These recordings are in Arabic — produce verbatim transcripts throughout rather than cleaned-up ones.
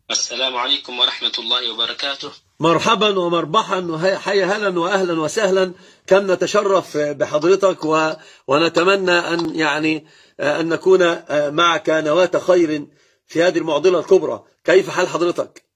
السلام عليكم ورحمة الله وبركاته. مرحبا ومربحا وحيا هلا وأهلا وسهلا. كم نتشرف بحضرتك و... ونتمنى أن يعني أن نكون معك نواة خير في هذه المعضلة الكبرى. كيف حال حضرتك؟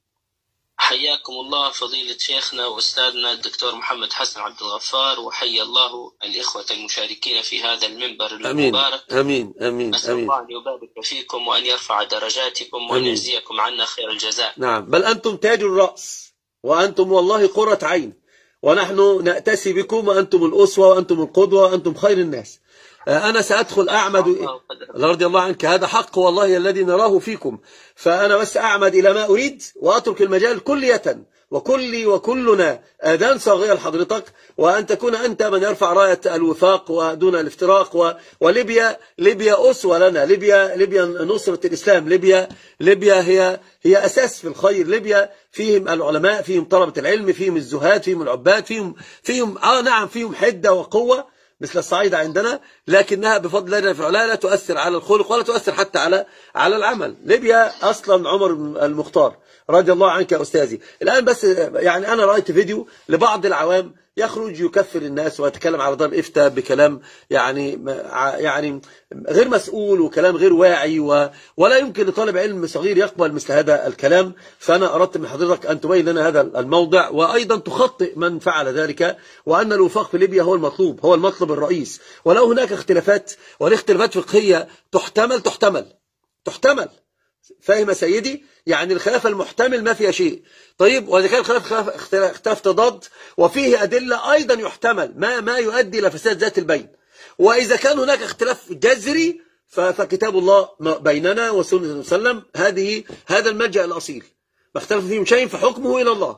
حياكم الله فضيلة شيخنا وأستاذنا الدكتور محمد حسن عبد الغفار، وحيا الله الإخوة المشاركين في هذا المنبر المبارك. أمين أمين أسأل أمين. الله أن يبارك فيكم وأن يرفع درجاتكم وأن يجزيكم عنا خير الجزاء. نعم، بل أنتم تاج الرأس، وأنتم والله قرة عين، ونحن نأتسي بكم، وأنتم الأسوة وأنتم القدوة وأنتم خير الناس. أنا سأدخل أعمد رضي الله عنك، هذا حق والله الذي نراه فيكم، فأنا بس أعمد إلى ما أريد وأترك المجال كلية، وكلي وكلنا آذان صاغية لحضرتك، وأن تكون أنت من يرفع راية الوفاق ودون الافتراق. و... وليبيا ليبيا أسوة لنا، ليبيا ليبيا نصرة الإسلام، ليبيا ليبيا هي هي أساس في الخير. ليبيا فيهم العلماء، فيهم طلبة العلم، فيهم الزهاد، فيهم العباد، فيهم فيهم آه نعم فيهم حدة وقوة مثل الصعيد عندنا، لكنها بفضل الله في علاه لا تؤثر على الخلق ولا تؤثر حتى على على العمل. ليبيا أصلا عمر المختار رضي الله عنك يا أستاذي. الآن بس يعني أنا رأيت فيديو لبعض العوام يخرج يكفر الناس ويتكلم على دار الإفتاء بكلام يعني يعني غير مسؤول وكلام غير واعي، و ولا يمكن لطالب علم صغير يقبل مثل هذا الكلام. فأنا أردت من حضرتك أن تبين لنا هذا الموضع، وأيضا تخطئ من فعل ذلك، وأن الوفاق في ليبيا هو المطلوب، هو المطلب الرئيس. ولو هناك اختلافات والاختلافات فقهية تحتمل تحتمل تحتمل فاهم سيدي؟ يعني الخلاف المحتمل ما فيها شيء. طيب، وإذا كان الخلاف اختلاف تضاد وفيه أدلة أيضا يحتمل ما ما يؤدي إلى فساد ذات البين. وإذا كان هناك اختلاف جذري فكتاب الله بيننا وسنة النبي صلى الله عليه وسلم، هذه هذا الملجأ الأصيل. ما اختلف فيه شيء فحكمه إلى الله.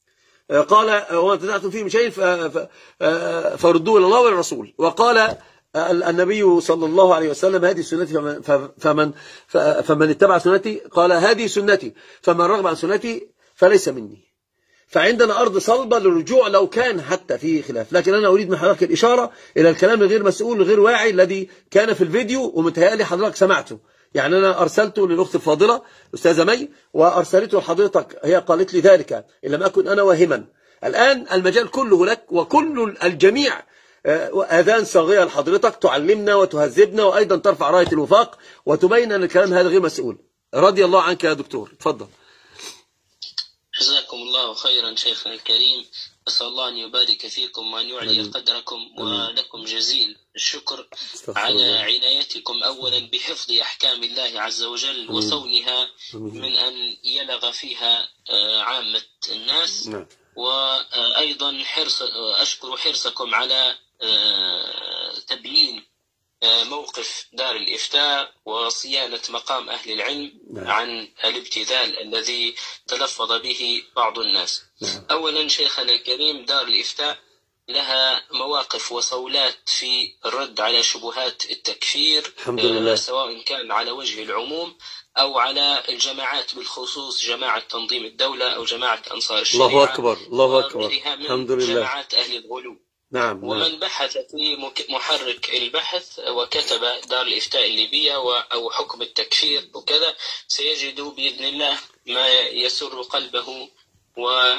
قال وما تنازعتم فيه من شيء فردوه إلى الله والرسول. وقال النبي صلى الله عليه وسلم هذه سنتي فمن, فمن, فمن اتبع سنتي، قال هذه سنتي فمن رغب عن سنتي فليس مني. فعندنا أرض صلبة للرجوع لو كان حتى فيه خلاف. لكن أنا أريد من حضرتك الإشارة إلى الكلام الغير مسؤول الغير واعي الذي كان في الفيديو، ومتهيألي حضرتك سمعته. يعني أنا أرسلته للأخت الفاضلة أستاذة مي، وأرسلته لحضرتك، هي قالت لي ذلك إن لم أكن أنا واهما. الآن المجال كله لك، وكل الجميع آذان صاغية لحضرتك تعلمنا وتهذبنا، وأيضا ترفع راية الوفاق وتبين أن الكلام هذا غير مسؤول. رضي الله عنك يا دكتور، تفضل. جزاكم الله خيرا شيخنا الكريم، أسأل الله أن يبارك فيكم وأن يعلي قدركم، ولكم جزيل الشكر على عنايتكم أولا بحفظ أحكام الله عز وجل وصونها من أن يلغى فيها عامة الناس. وأيضا حرص أشكر حرصكم على تبيين موقف دار الإفتاء وصيانة مقام أهل العلم عن الابتذال الذي تلفظ به بعض الناس. أولا شيخنا الكريم، دار الإفتاء لها مواقف وصولات في الرد على شبهات التكفير، سواء كان على وجه العموم أو على الجماعات بالخصوص، جماعة تنظيم الدولة أو جماعة أنصار الشريعة. الله أكبر الله أكبر، الحمد لله. جماعات أهل الغلو. نعم. ومن بحث في محرك البحث وكتب دار الإفتاء الليبية أو حكم التكفير وكذا، سيجد بإذن الله ما يسر قلبه و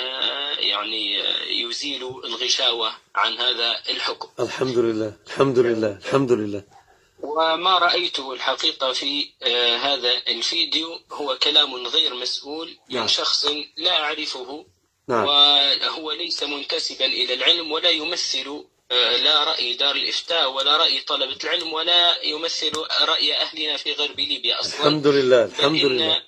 يعني يزيل الغشاوة عن هذا الحكم. الحمد لله الحمد لله الحمد لله. وما رأيته الحقيقة في هذا الفيديو هو كلام غير مسؤول من شخص لا أعرفه. نعم. وهو ليس منتسبا إلى العلم، ولا يمثل لا رأي دار الإفتاء ولا رأي طلبة العلم، ولا يمثل رأي أهلنا في غرب ليبيا أصلا. الحمد لله الحمد لله.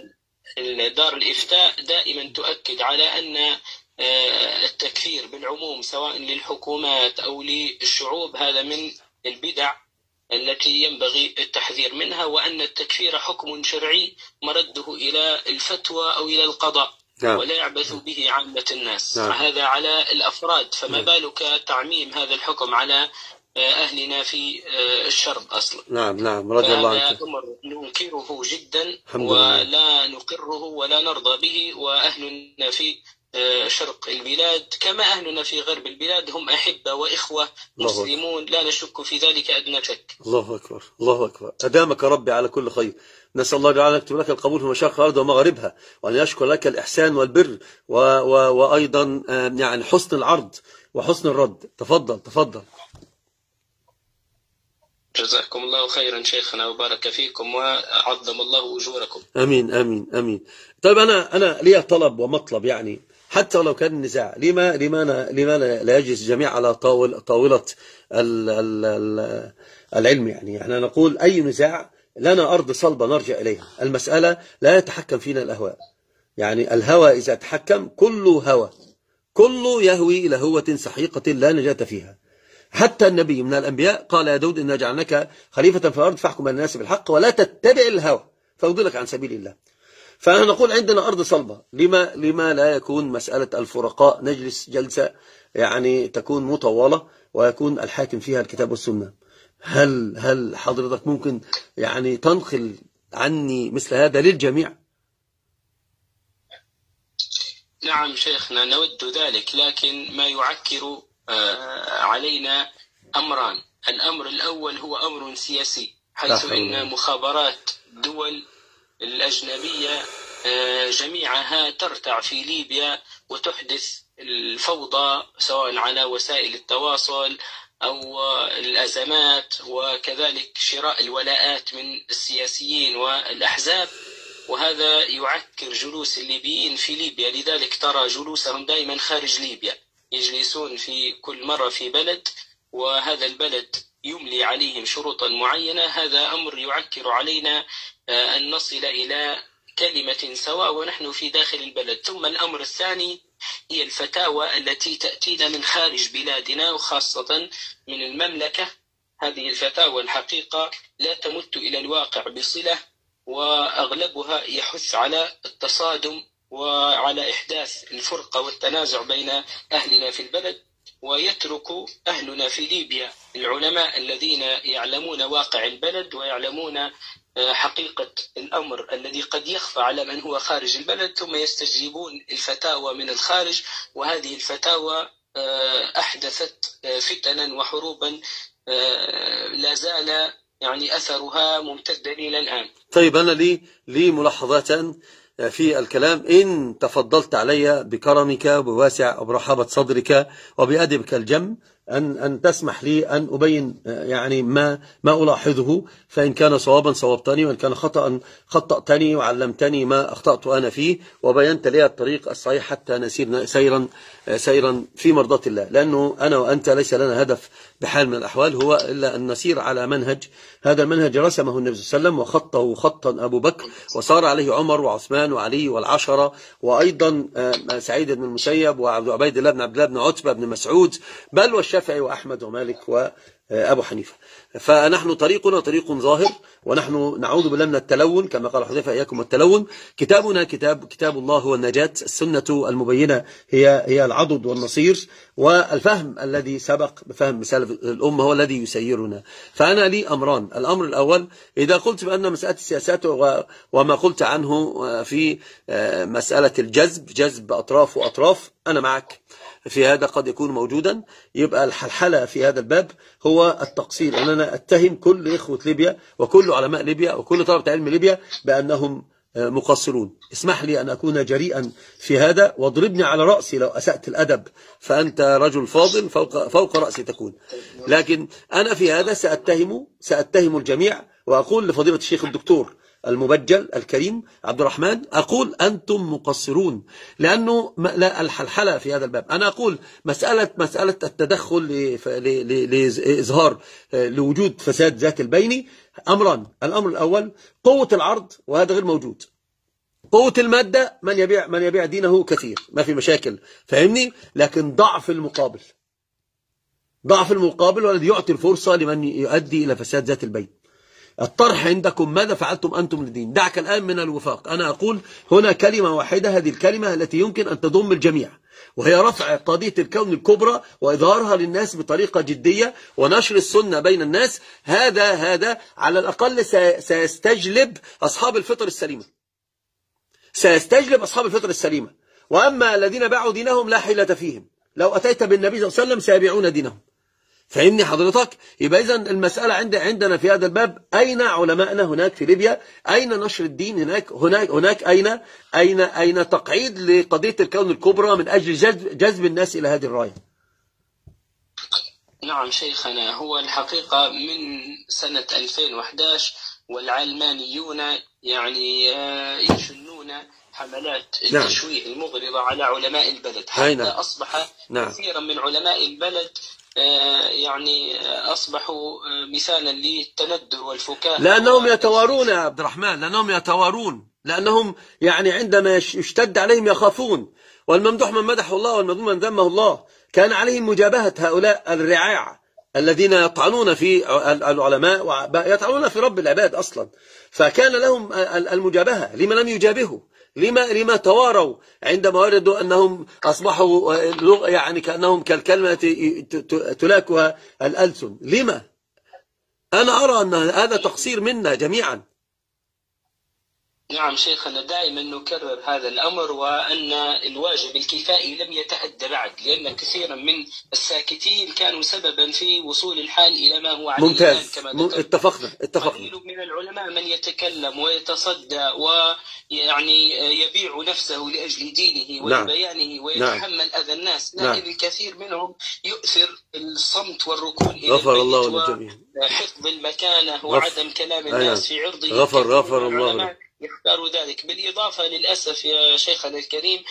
دار الإفتاء دائما تؤكد على أن التكفير بالعموم سواء للحكومات أو للشعوب هذا من البدع التي ينبغي التحذير منها، وأن التكفير حكم شرعي مرده إلى الفتوى أو إلى القضاء. نعم. ولا يعبث به عامة الناس. نعم. هذا على الأفراد، فما نعم. بالك تعميم هذا الحكم على أهلنا في الشرق أصلا. نعم نعم رضي الله عنك. هذا أمر ننكره جدا ولا نقره ولا نرضى به. وأهلنا في شرق البلاد كما أهلنا في غرب البلاد هم أحبة وإخوة مسلمون، لا نشك في ذلك أدنى شك. الله أكبر الله أكبر، أدامك ربي على كل خير. نسأل الله تعالى أن يكتب لك القبول في مشارق الأرض ومغاربها، وأن يشكر لك الإحسان والبر و و وأيضا يعني حسن العرض وحسن الرد. تفضل تفضل. جزاكم الله خيرا شيخنا وبارك فيكم وعظم الله أجوركم. أمين أمين أمين. طيب أنا أنا لي طلب ومطلب، يعني حتى ولو كان النزاع، لما لما لما لا يجلس الجميع على طاول طاولة ال ال ال العلم؟ يعني احنا نقول أي نزاع لنا أرض صلبة نرجع إليها. المسألة لا يتحكم فينا الأهواء، يعني الهوى إذا تحكم كله هوى، كله يهوي إلى هوة سحيقة لا نجاة فيها. حتى النبي من الأنبياء قال يا داود إنا جعلناك خليفة في الأرض فاحكم بين الناس بالحق ولا تتبع الهوى فيضلك عن سبيل الله. فأنا نقول عندنا أرض صلبة، لما لما لا يكون مسألة الفرقاء نجلس جلسة يعني تكون مطولة ويكون الحاكم فيها الكتاب والسنة؟ هل هل حضرتك ممكن يعني تنقل عني مثل هذا للجميع؟ نعم شيخنا نود ذلك، لكن ما يعكر علينا أمران. الأمر الأول هو أمر سياسي، حيث إن مخابرات الدول الأجنبية جميعها ترتع في ليبيا وتحدث الفوضى سواء على وسائل التواصل أو الأزمات، وكذلك شراء الولاءات من السياسيين والأحزاب، وهذا يعكر جلوس الليبيين في ليبيا. لذلك ترى جلوسهم دائما خارج ليبيا، يجلسون في كل مرة في بلد وهذا البلد يملي عليهم شروطا معينة. هذا أمر يعكر علينا أن نصل إلى كلمة سواء ونحن في داخل البلد. ثم الأمر الثاني هي الفتاوى التي تأتينا من خارج بلادنا وخاصة من المملكة. هذه الفتاوى الحقيقة لا تمت إلى الواقع بصلة، وأغلبها يحث على التصادم وعلى إحداث الفرقة والتنازع بين أهلنا في البلد، ويترك أهلنا في ليبيا العلماء الذين يعلمون واقع البلد ويعلمون حقيقة الأمر الذي قد يخفى على من هو خارج البلد، ثم يستجيبون الفتاوى من الخارج. وهذه الفتاوى أحدثت فتنا وحروبا لا زال يعني أثرها ممتدا إلى الآن. طيب أنا لي لي ملاحظات في الكلام. إن تفضلت علي بكرمك وبواسع وبرحابة صدرك وبأدبك الجم أن أن تسمح لي أن أبين يعني ما ما ألاحظه، فإن كان صوابا صوابتني، وإن كان خطأ خطأتني وعلمتني ما أخطأت أنا فيه وبينت لي الطريق الصحيح حتى نسير سيرا سيرا في مرضاة الله. لأنه أنا وأنت ليس لنا هدف بحال من الأحوال هو إلا أن نسير على منهج، هذا المنهج رسمه النبي صلى الله عليه وسلم وخطه خطا أبو بكر وصار عليه عمر وعثمان وعلي والعشرة، وأيضا سعيد بن المسيب وعبيد الله بن عبد الله بن عتبة بن مسعود، بل والشافعي وأحمد ومالك وأبو حنيفة. فنحن طريقنا طريق ظاهر، ونحن نعوذ بالله من التلون كما قال حذيفة إياكم التلون. كتابنا كتاب كتاب الله هو النجاة، السنة المبينة هي هي العضد والنصير، والفهم الذي سبق بفهم سلف الأمة هو الذي يسيرنا. فأنا لي أمران. الأمر الأول، إذا قلت بأن مسألة السياسات وما قلت عنه في مسألة الجذب جذب أطراف وأطراف، أنا معك في هذا، قد يكون موجودا. يبقى الحلحلة في هذا الباب هو التقصير، أننا أتهم كل إخوة ليبيا وكل علماء ليبيا وكل طلبة علم ليبيا بأنهم مقصرون. اسمح لي أن أكون جريئا في هذا، واضربني على رأسي لو أسأت الأدب، فأنت رجل فاضل فوق, فوق رأسي تكون. لكن أنا في هذا سأتهم سأتهم الجميع، وأقول لفضيلة الشيخ الدكتور المبجل الكريم عبد الرحمن، أقول أنتم مقصرون، لأنه لا الحلحلة في هذا الباب. أنا أقول مسألة مسألة التدخل لإظهار لوجود فساد ذات البين أمران. الأمر الأول قوة العرض، وهذا غير موجود. قوة المادة، من يبيع من يبيع دينه كثير، ما في مشاكل، فاهمني؟ لكن ضعف المقابل، ضعف المقابل والذي يعطي الفرصة لمن يؤدي إلى فساد ذات البين. الطرح عندكم ماذا فعلتم أنتم للدين؟ دعك الآن من الوفاق. أنا أقول هنا كلمة واحدة، هذه الكلمة التي يمكن أن تضم الجميع، وهي رفع قضية الكون الكبرى وإظهارها للناس بطريقة جدية ونشر السنة بين الناس. هذا هذا على الأقل سيستجلب أصحاب الفطر السليمة، سيستجلب أصحاب الفطر السليمة. وأما الذين باعوا دينهم لا حيلة فيهم، لو أتيت بالنبي صلى الله عليه وسلم سيبيعون دينهم. فهمني حضرتك؟ يبقى إذن المسألة عند عندنا في هذا الباب، أين علماءنا هناك في ليبيا؟ أين نشر الدين هناك؟ هناك هناك أين أين أين تقعيد لقضية الكون الكبرى من أجل جذب جذب الناس إلى هذه الراية؟ نعم شيخنا، هو الحقيقة من سنة ألفين وأحد عشر والعلمانيون يعني يشنون حملات التشويه نعم. المغرضة على علماء البلد، حتى نعم. أصبح نعم. كثيرا من علماء البلد يعني أصبحوا مثالا للتندر والفكاهة، لأنهم يتوارون يا عبد الرحمن، لأنهم يتوارون، لأنهم يعني عندما يشتد عليهم يخافون. والممدوح من مدحه الله والمذموم من ذمه الله. كان عليهم مجابهة هؤلاء الرعاع الذين يطعنون في العلماء ويطعنون في رب العباد أصلا، فكان لهم المجابهة. لما لم يجابهوا؟ لما لما تواروا عندما وردوا أنهم أصبحوا يعني كأنهم كالكلمة تلاكها الألسن؟ لما؟ أنا أرى أن هذا تقصير منا جميعا. نعم شيخنا، دائما نكرر هذا الأمر، وأن الواجب الكفائي لم يتأدى بعد، لأن كثيرا من الساكتين كانوا سببا في وصول الحال إلى ما هو عليه. ممتاز، كما اتفقنا اتفقنا. قليل من العلماء من يتكلم ويتصدى ويعني يبيع نفسه لأجل دينه ولبيانه ويتحمل نعم. أذى الناس، لكن نعم. الكثير منهم يؤثر الصمت والركون إلى غفر الله للجميع، وحفظ المكانة وعدم كلام الناس في عرضه. غفر غفر الله يختاروا ذلك. بالإضافة للأسف يا شيخنا الكريم،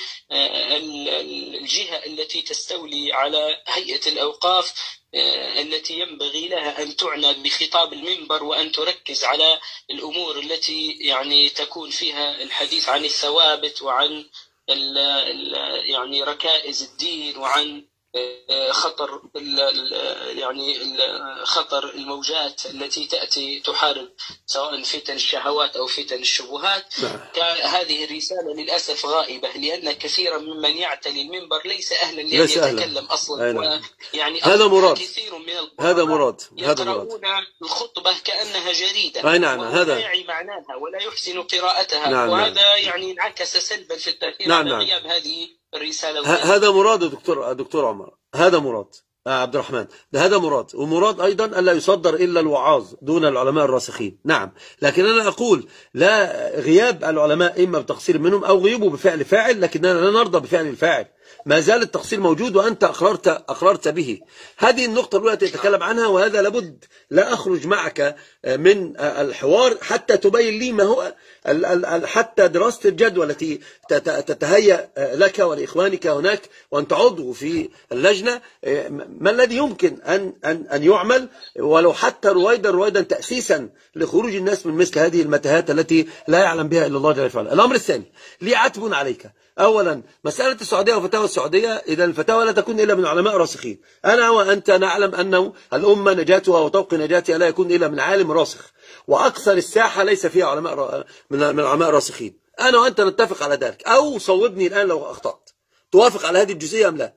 الجهة التي تستولي على هيئة الأوقاف التي ينبغي لها أن تعنى بخطاب المنبر وأن تركز على الأمور التي يعني تكون فيها الحديث عن الثوابت وعن ال ال يعني ركائز الدين وعن خطر ال يعني خطر الموجات التي تأتي تحارب سواء فتن الشهوات أو فتن الشبهات. هذه الرسالة للأسف غائبة، لأن كثيرا ممن يعتلي المنبر ليس أهلا لأن يتكلم أصلا. يعني هذا مراد، كثير من هذا مراد يقرؤون الخطبة كأنها جريدة أي نعم. هذا لا يعي معناها ولا يحسن قراءتها. نعم. وهذا نعم. يعني انعكس سلبا في التأثير نعم. على غياب هذه الرسالة. هذا مراد دكتور دكتور عمر، هذا مراد عبد الرحمن، ده هذا مراد. ومراد أيضا ألا يصدر إلا الوعاظ دون العلماء الراسخين. نعم، لكن أنا أقول لا غياب العلماء إما بتقصير منهم أو غيابه بفعل فاعل، لكننا لا نرضى بفعل الفاعل. ما زال التقصير موجود وأنت أقررت أقررت به. هذه النقطة الأولى تتكلم عنها، وهذا لابد لا أخرج معك من الحوار حتى تبين لي ما هو حتى دراسة الجدوى التي تتهيأ لك ولإخوانك هناك وأنت عضو في اللجنة، ما الذي يمكن أن أن أن يعمل ولو حتى رويدا رويدا تأسيسا لخروج الناس من مثل هذه المتاهات التي لا يعلم بها إلا الله جل وعلا. الأمر الثاني لي عتب عليك. أولا مسألة السعودية وفتاوى السعودية، إذا الفتاوى لا تكون إلا من علماء راسخين. أنا وأنت نعلم أنه الأمة نجاتها وطوق نجاتها لا يكون إلا من عالم راسخ، وأكثر الساحة ليس فيها علماء من العلماء الراسخين. أنا وأنت نتفق على ذلك، أو صوبني الآن لو أخطأت. توافق على هذه الجزئية أم لا؟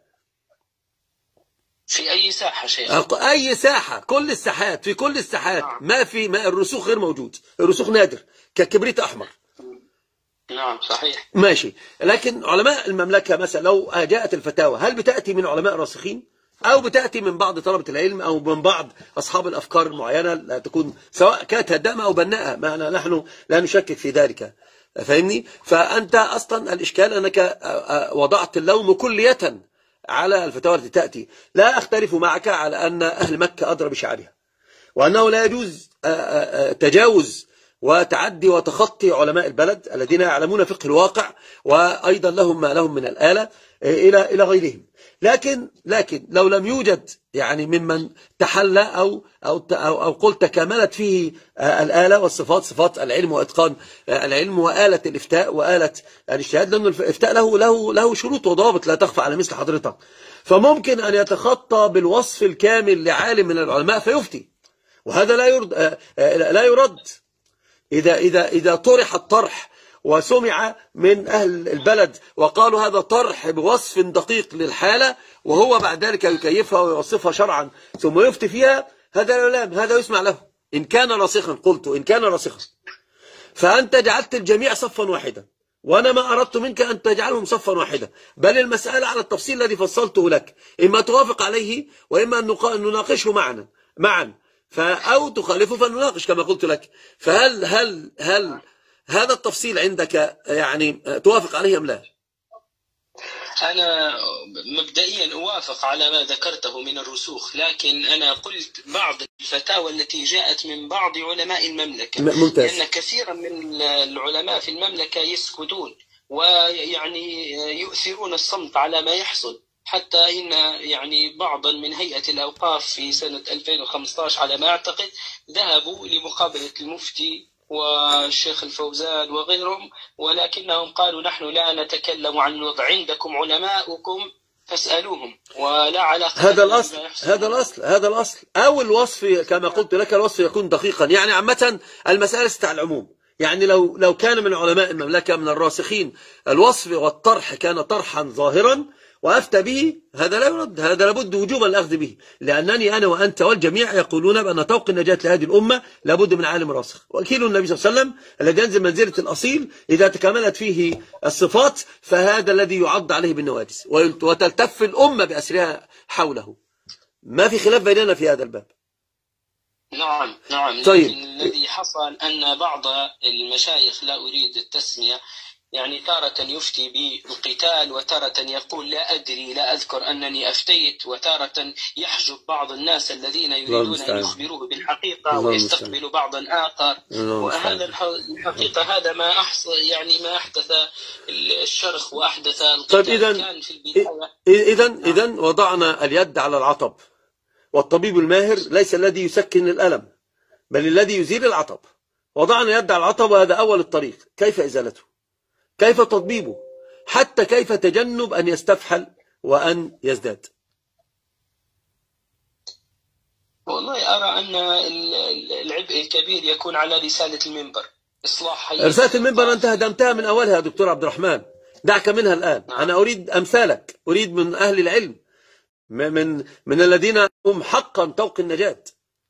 في أي ساحة شيخ؟ أي ساحة، كل الساحات، في كل الساحات. نعم. ما في ما الرسوخ غير موجود، الرسوخ نادر ككبريت أحمر. نعم صحيح. ماشي، لكن علماء المملكة مثلا لو جاءت الفتاوى هل بتأتي من علماء راسخين أو بتأتي من بعض طلبة العلم أو من بعض أصحاب الأفكار المعينة، لا تكون سواء كانت هدامة أو بناءة، ما نحن لا نشكك في ذلك. فاهمني؟ فأنت أصلا الإشكال أنك وضعت اللوم كلية على الفتاوى التي تأتي. لا أختلف معك على أن أهل مكة أدرى بشعرها، وأنه لا يجوز تجاوز وتعدي وتخطي علماء البلد الذين يعلمون فقه الواقع وأيضا لهم ما لهم من الآلة إلى إلى غيرهم. لكن لكن لو لم يوجد يعني ممن تحلى أو أو أو, أو قلت تكاملت فيه الآلة والصفات، صفات العلم وإتقان العلم وآلة الإفتاء وآلة الاجتهاد، لأن الإفتاء له له له شروط وضوابط لا تخفى على مثل حضرتك. فممكن أن يتخطى بالوصف الكامل لعالم من العلماء فيفتي، وهذا لا يرد لا يرد. إذا إذا إذا طرح الطرح وسمع من أهل البلد وقالوا هذا طرح بوصف دقيق للحالة، وهو بعد ذلك يكيفها ويوصفها شرعا ثم يفتي فيها، هذا لا يلام، هذا يسمع له إن كان راسخا. قلت إن كان راسخا، فأنت جعلت الجميع صفا واحدا، وأنا ما أردت منك أن تجعلهم صفا واحدا، بل المسألة على التفصيل الذي فصلته لك، إما توافق عليه وإما أن نناقشه معنا معا أو تخالفه فنناقش كما قلت لك. فهل هل هل هذا التفصيل عندك يعني توافق عليه أم لا؟ أنا مبدئيا أوافق على ما ذكرته من الرسوخ، لكن أنا قلت بعض الفتاوى التي جاءت من بعض علماء المملكة، ممتاز. لأن كثيرا من العلماء في المملكة يسكتون ويعني يؤثرون الصمت على ما يحصل، حتى إن يعني بعضا من هيئة الأوقاف في سنة ألفين وخمسة عشر على ما أعتقد ذهبوا لمقابلة المفتي والشيخ الفوزان وغيرهم، ولكنهم قالوا نحن لا نتكلم عن الوضع، عندكم علماؤكم فاسألوهم، ولا علاقة. هذا الأصل هذا الأصل هذا الأصل أو الوصف كما قلت لك، الوصف يكون دقيقا. يعني عامة المسألة ليست على العموم، يعني لو لو كان من علماء المملكة من الراسخين الوصف والطرح كان طرحا ظاهرا وأفتى به، هذا لا يرد، هذا لابد وجوبا الأخذ به، لأنني أنا وأنت والجميع يقولون بأن طوق النجاة لهذه الأمة لابد من عالم راسخ. وأكيل النبي صلى الله عليه وسلم الذي ينزل منزلة الأصيل إذا تكاملت فيه الصفات فهذا الذي يعض عليه بالنواجس وتلتف الأمة بأسرها حوله. ما في خلاف بيننا في هذا الباب. نعم نعم. طيب. لكن الذي حصل أن بعض المشايخ، لا أريد التسمية، يعني تارة يفتي بالقتال وتارة يقول لا أدري لا أذكر أنني أفتيت، وتارة يحجب بعض الناس الذين يريدون أن يخبروه بالحقيقة ويستقبلوا بعضا آخر. وهذا الحقيقة هذا ما أحصل يعني ما أحدث الشرخ وأحدث القتال. طيب إذن كان في البداية إذن إذن وضعنا اليد على العطب، والطبيب الماهر ليس الذي يسكن الألم بل الذي يزيل العطب. وضعنا اليد على العطب، وهذا أول الطريق. كيف إزالته؟ كيف تطبيبه؟ حتى كيف تجنب أن يستفحل وأن يزداد؟ والله أرى أن العبء الكبير يكون على رسالة المنبر، إصلاح رسالة المنبر أنت هدمتها من أولها يا دكتور عبد الرحمن، دعك منها الآن. نعم. أنا أريد أمثالك، أريد من أهل العلم، من من الذين هم حقا طوق النجاة.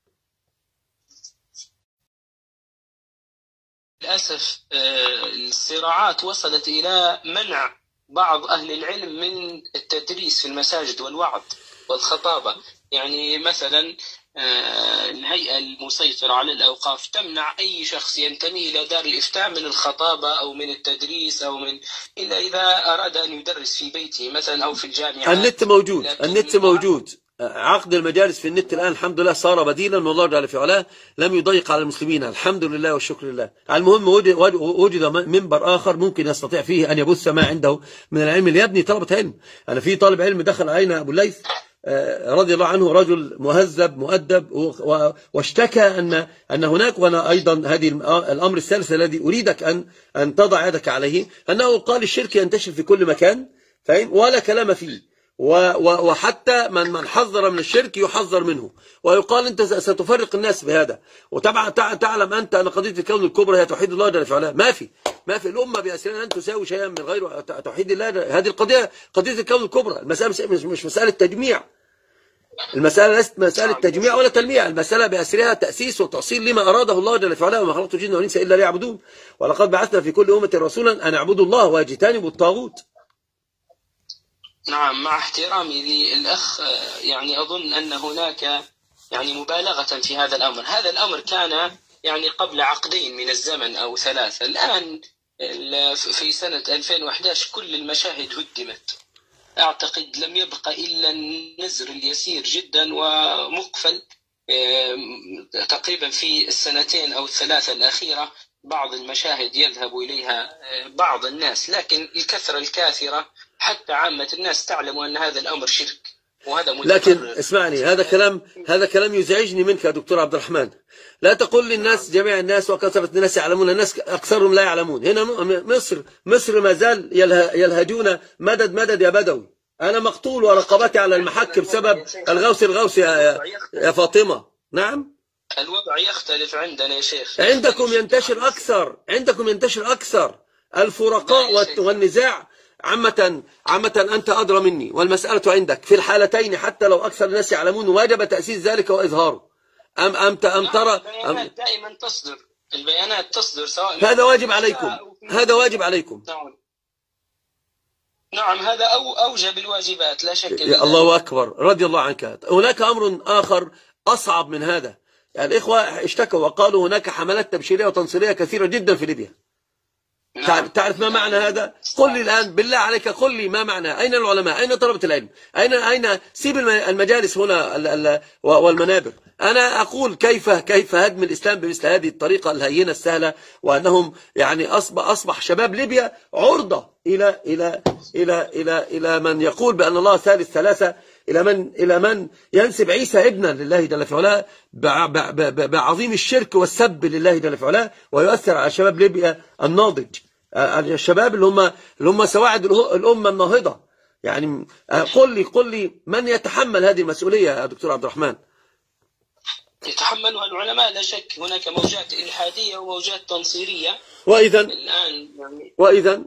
للأسف الصراعات وصلت إلى منع بعض أهل العلم من التدريس في المساجد والوعظ والخطابة. يعني مثلا الهيئة المسيطرة على الأوقاف تمنع أي شخص ينتمي إلى دار الإفتاء من الخطابة أو من التدريس أو من إلا إذا أراد أن يدرس في بيته مثلا أو في الجامعة. النت موجود، النت موجود. عقد المجالس في النت الآن الحمد لله صار بديلا، والله جل في علاه لم يضيق على المسلمين، الحمد لله والشكر لله. المهم وجد منبر آخر ممكن يستطيع فيه أن يبث ما عنده من العلم ليبني طلبة علم. أنا في طالب علم دخل علينا أبو الليث رضي الله عنه، رجل مهذب مؤدب، واشتكى أن أن هناك، وأنا أيضا هذه الأمر الثالث الذي أريدك أن أن تضع يدك عليه، أنه قال الشرك ينتشر في كل مكان، فاهم، ولا كلام فيه، وحتى من من حذر من الشرك يحذر منه، ويقال أنت ستفرق الناس بهذا. وطبعا تعلم أنت أن قضية الكون الكبرى هي توحيد الله جل وعلا. ما في ما في الأمة بأسرها لن تساوي شيئا من غير توحيد الله. هذه القضية قضية الكون الكبرى. المسألة مش مسألة تجميع، المسألة ليست مسألة تجميع ولا تلميع، المسألة بأسرها تأسيس وتأصيل لما أراده الله جل وعلا، وما خلقت الجن والإنس إلا ليعبدون، ولقد بعثنا في كل أمة رسولا أن اعبدوا الله واجتنبوا الطاغوت. نعم، مع احترامي للأخ يعني أظن أن هناك يعني مبالغة في هذا الأمر. هذا الأمر كان يعني قبل عقدين من الزمن أو ثلاثة. الآن في سنة ألفين وأحد عشر كل المشاهد هدمت، أعتقد لم يبقى إلا النزر اليسير جدا ومقفل تقريبا في السنتين أو الثلاثة الأخيرة. بعض المشاهد يذهب إليها بعض الناس، لكن الكثرة الكاثرة حتى عامة الناس تعلم أن هذا الأمر شرك، وهذا متكرر. لكن اسمعني، هذا كلام هذا كلام يزعجني منك يا دكتور عبد الرحمن. لا تقول للناس جميع الناس وكثرة الناس يعلمون، الناس أكثرهم لا يعلمون. هنا مصر مصر ما زال يلهجون مدد مدد يا بدوي. أنا مقتول ورقبتي على المحك بسبب الغوث الغوث يا, يا فاطمة. نعم، الوضع يختلف عندنا يا شيخ. عندكم ينتشر أكثر، عندكم ينتشر أكثر الفرقاء والنزاع. عامة عامة أنت أدرى مني، والمسألة عندك في الحالتين حتى لو أكثر الناس يعلمون واجب تأسيس ذلك وإظهاره. أم أم أم ترى أم دائما تصدر البيانات تصدر سواء هذا واجب عليكم، هذا واجب عليكم. نعم نعم هذا أو أوجب الواجبات لا شك. الله أكبر، رضي الله عنك. هناك أمر آخر أصعب من هذا. يعني الإخوة اشتكوا وقالوا هناك حملات تبشيرية وتنصيرية كثيرة جدا في ليبيا. نعم. تعرف ما معنى هذا؟ قل لي الآن بالله عليك، قل لي ما معنى. أين العلماء؟ أين طلبة العلم؟ أين أين سيب المجالس هنا والمنابر. أنا أقول كيف كيف هدم الإسلام بمثل هذه الطريقة الهينة السهلة، وأنهم يعني أصبح أصبح شباب ليبيا عرضة إلى إلى إلى إلى إلى من يقول بأن الله ثالث ثلاثة، إلى من إلى من ينسب عيسى ابنا لله جل في علاه بعظيم الشرك والسب لله جل في علاه، ويؤثر على شباب ليبيا الناضج، الشباب اللي هم اللي هم سواعد الأمة الناهضة. يعني قل لي قل لي من يتحمل هذه المسؤولية يا دكتور عبد الرحمن؟ يتحملها العلماء لا شك. هناك موجات إلحادية وموجات تنصيرية. وإذا الآن يعني وإذا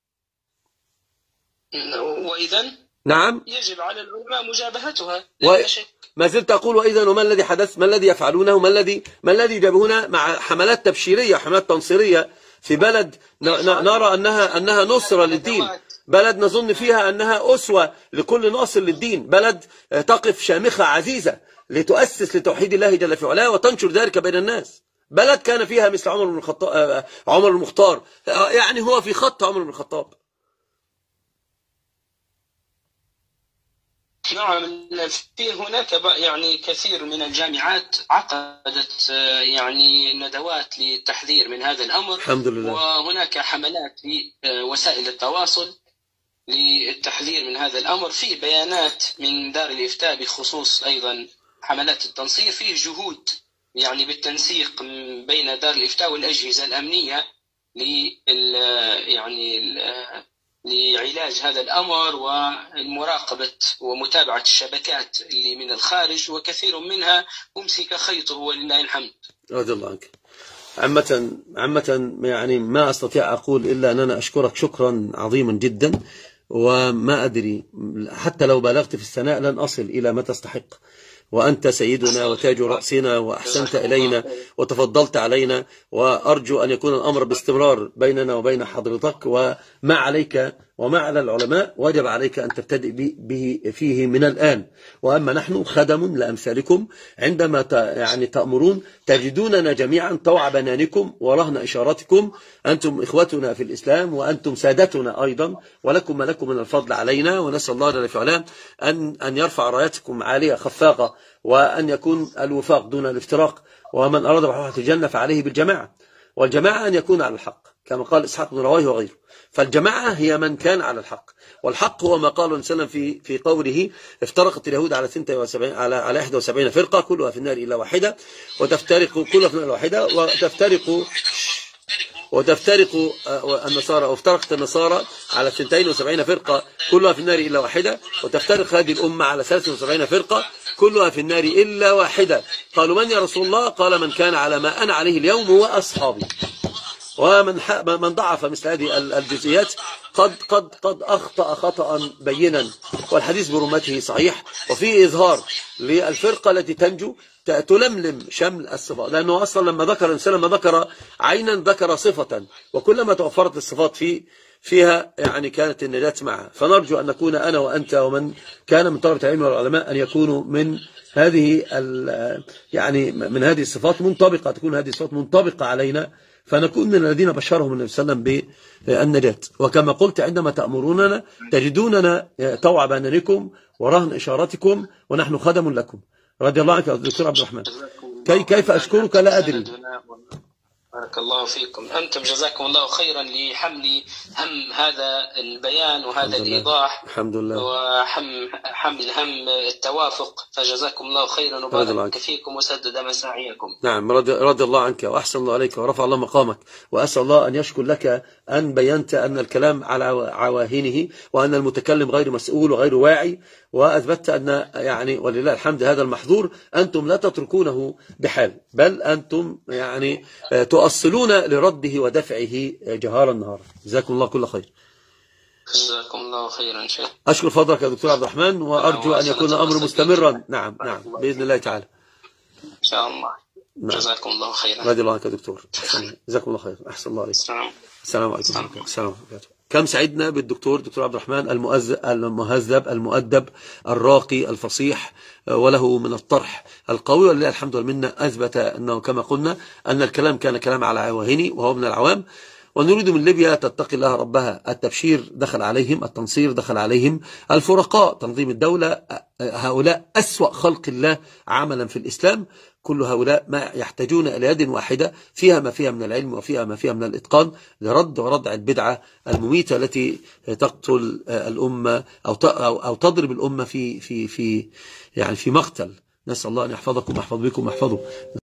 وإذا نعم يجب على العلماء مجابهتها و... لا شك. ما زلت أقول وإذا، وما الذي حدث؟ ما الذي يفعلونه؟ ما الذي ما الذي جابونا مع حملات تبشيرية وحملات تنصيرية في بلد نرى أنها أنها نصرة للدين، بلد نظن فيها أنها أسوة لكل ناصر للدين، بلد تقف شامخة عزيزة لتؤسس لتوحيد الله جل في علاه وتنشر ذلك بين الناس، بلد كان فيها مثل عمر بن الخطاب، عمر المختار، يعني هو في خط عمر بن الخطاب. نعم في هناك يعني كثير من الجامعات عقدت يعني ندوات للتحذير من هذا الأمر. الحمد لله. وهناك حملات في وسائل التواصل للتحذير من هذا الأمر. في بيانات من دار الإفتاء بخصوص أيضا حملات التنصير. فيه جهود يعني بالتنسيق بين دار الإفتاء والأجهزة الأمنية لل يعني ال لعلاج هذا الأمر ومراقبة ومتابعة الشبكات اللي من الخارج، وكثير منها أمسك خيطه ولله الحمد. رضي الله عنك. عامة عامة يعني ما أستطيع أقول إلا أن أنا أشكرك شكرا عظيما جدا، وما أدري حتى لو بالغت في الثناء لن أصل إلى ما تستحق، وأنت سيدنا وتاج رأسنا وأحسنت إلينا وتفضلت علينا، وأرجو أن يكون الأمر باستمرار بيننا وبين حضرتك، وما عليك وما على العلماء وجب عليك أن تبتدئ به فيه من الآن. وأما نحن خدم لأمثالكم، عندما يعني تأمرون تجدوننا جميعا طوع بنانكم ورهن إشاراتكم. أنتم إخوتنا في الإسلام وأنتم سادتنا أيضا، ولكم ما لكم من الفضل علينا، ونسأل الله جل وعلا أن أن يرفع رايتكم عالية خفاقة، وأن يكون الوفاق دون الافتراق، ومن أراد بحوحة الجنة فعليه بالجماعة، والجماعة أن يكون على الحق كما قال إسحاق بن راهويه وغيره. فالجماعة هي من كان على الحق، والحق هو ما قال وسلم في في قوله افترقت اليهود على اثنتين وسبعين على على إحدى وسبعين فرقة كلها في النار إلا واحدة، وتفترق كلها في النار واحدة، وتفترق وتفترق النصارى وافترقت النصارى على اثنتين وسبعين فرقة كلها في النار إلا واحدة، وتفترق هذه الأمة على ثلاث وسبعين فرقة كلها في النار إلا واحدة. قالوا من يا رسول الله؟ قال من كان على ما أنا عليه اليوم وأصحابي. ومن من ضعف مثل هذه الجزئيات قد قد قد أخطأ خطأ بينا، والحديث برمته صحيح، وفيه إظهار للفرقة التي تنجو تلملم شمل الصفات، لأنه أصلا لما ذكر الإنسان لما ذكر عينا ذكر صفة، وكلما توفرت الصفات في فيها يعني كانت النجاة معها. فنرجو أن نكون أنا وأنت ومن كان من طلبة العلم والعلماء أن يكونوا من هذه يعني من هذه الصفات منطبقة، تكون هذه الصفات منطبقة علينا، فنكون من الذين بشرهم النبي صلى الله عليه وسلم بالنجاة. وكما قلت عندما تأمروننا تجدوننا طوع بانانكم ورهن إشارتكم، ونحن خدم لكم. رضي الله عنك يا دكتور عبد الرحمن. كي كيف أشكرك لا أدري. بارك الله فيكم. أنتم جزاكم الله خيرا لحمل هم هذا البيان وهذا الإيضاح، الحمد لله، وحمل هم التوافق، فجزاكم الله خيرا وبارك فيكم وسدد مساعيكم. نعم رضي, رضي الله عنك وأحسن الله عليك ورفع الله مقامك، وأسأل الله أن يشكر لك أن بينت أن الكلام على عواهنه، وأن المتكلم غير مسؤول وغير واعي، وأثبتت أن يعني ولله الحمد هذا المحظور أنتم لا تتركونه بحال، بل أنتم يعني تؤصلون لرده ودفعه جهارا نهارا. جزاكم الله كل خير. جزاكم الله خيرا شيخ. أشكر فضلك يا دكتور عبد الرحمن، وأرجو أن يكون الأمر مستمرا. نعم نعم بإذن الله تعالى إن شاء الله. جزاكم الله خيرا. رضي الله عنك يا دكتور. جزاكم الله خيرا. أحسن الله عليك. السلام عليكم. السلام عليكم. كم سعدنا بالدكتور دكتور عبد الرحمن المهذب المؤدب الراقي الفصيح، وله من الطرح القوي، ولله الحمد والمنة أثبت أنه كما قلنا أن الكلام كان كلام على عواهني وهو من العوام. ونريد من ليبيا تتقي الله ربها. التبشير دخل عليهم، التنصير دخل عليهم، الفرقاء، تنظيم الدولة، هؤلاء أسوأ خلق الله عملا في الإسلام. كل هؤلاء ما يحتاجون إلى يد واحدة فيها ما فيها من العلم وفيها ما فيها من الإتقان لرد وردع البدعة المميتة التي تقتل الأمة أو أو تضرب الأمة في في في يعني في مقتل. نسأل الله أن يحفظكم ويحفظ بكم ويحفظه.